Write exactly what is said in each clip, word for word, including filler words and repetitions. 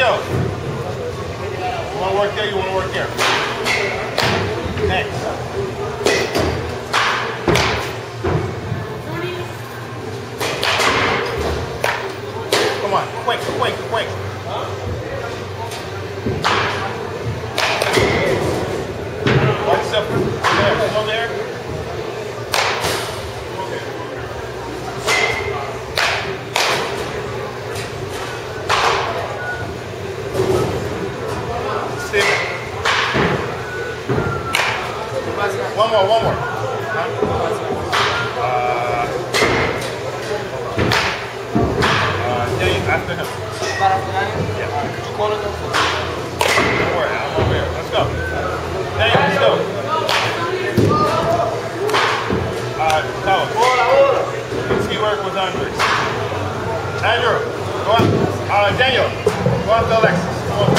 Daniel. You want to work there? You want to work there? Next. Come on, quick, quick, quick. One step there, go there. Steven. One more, one more. Uh, uh, Dave, after him. Yeah. Don't worry, I'm over here. Let's go. Dave, let's go. Uh, Carlos. Ski work was Andres. Andrew, go up. Uh, Daniel, go up to Alexis. Come on.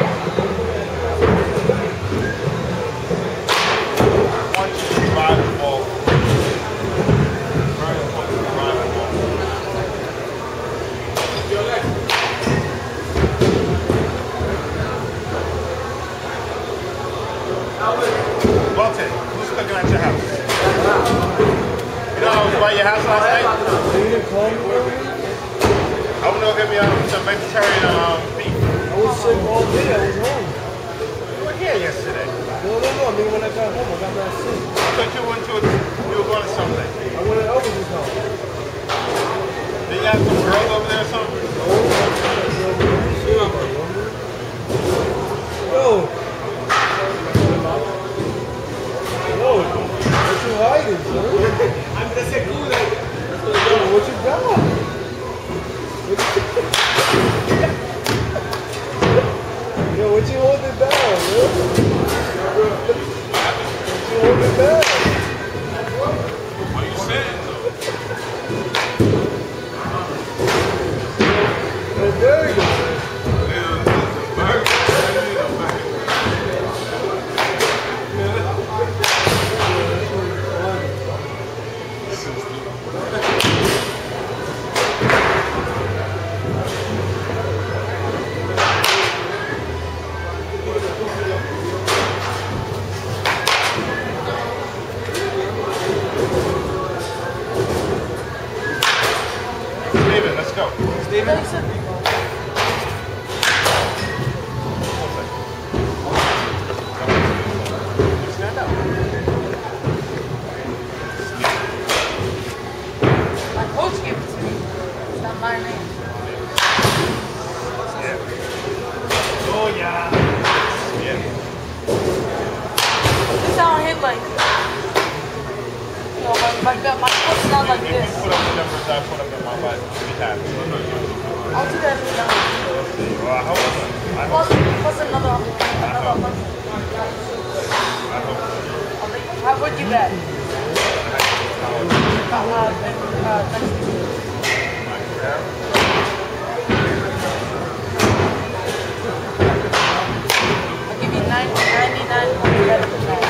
One, two, drive the ball. Drive the ball. Drive the ball. Walter, who's cooking at your house? You know I was by your house last night? You didn't call me earlier? I want to go get me um, some vegetarian um, beef. I was sick all day. I was home. You were here yesterday. No, no, no. I mean, when I got home, I got that sick. I thought you went to a, you were going to something. I went to Elvis's house. Did you have some girls over there or something? Yo. Yo. What you hiding, son? I'm the segura. Yo, what you got? Yo, what you holding down, yo? What you holding down? What are you saying, though? No burger. Steven, let's go. Steven? Stand up. My coach gave it to me. It's not my name. Yeah. Oh, yeah. Yeah. This I don't hit like this. You know, my, my, my foot's not like If this. you put up the numbers I put up in my body three times. I'll do that every time. Well, I hope so. I Plus, hope so. plus another, another one. I hope so. How would you bet? Uh, uh, uh, next week. I'll give you ninety-nine point seven percent.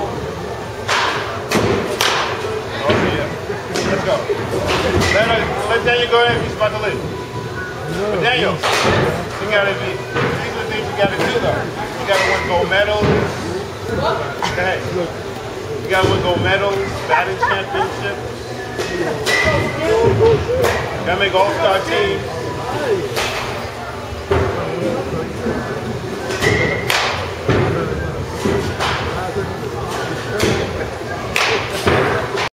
Let's go. Let, let Daniel go ahead if he's about to leave. But Daniel, you gotta be, these are the things you gotta do though. You gotta win gold medals. Go ahead. You gotta win gold medals, batting championship. You gotta make all-star teams.